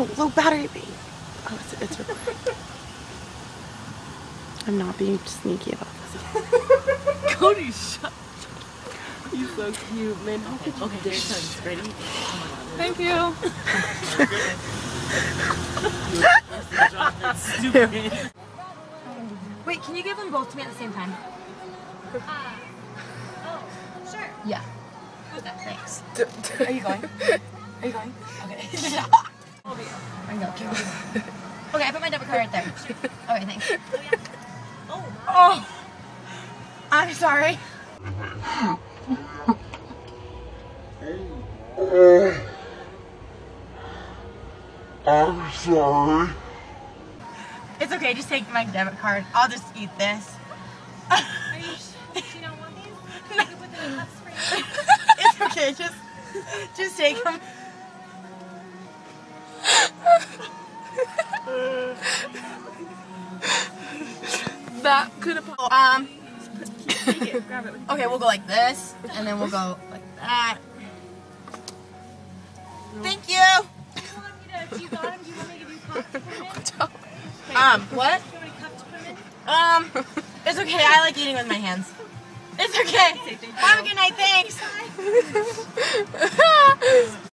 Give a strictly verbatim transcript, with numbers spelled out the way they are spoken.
low, low battery. Oh, it's, it's recording. I'm not being sneaky about this. Cody, shut. You're so cute, man. How could you okay, dare? Ready? Oh my God. Thank you. Wait, can you give them both to me at the same time? Uh, oh, sure. Yeah. Thanks. Are you going? Are you going? Okay. Over you. I know. Okay, I put my debit card right there. Okay, thanks. Oh, yeah. Oh, Oh! I'm sorry. I'm sorry. It's okay, just take my debit card. I'll just eat this. Are you sure? Do you not want these? I can put them in cups for you. It's okay, just just take them. That could have. Um, Take it, grab it. okay, we'll go like this, and then we'll go like that. Thank you! Do you want me to, do you got them? Do you want me to give you cups to put them in? Um, what? Do you want me cups to put them in? Um, it's okay, I like eating with my hands. It's okay. Have a good night, thanks.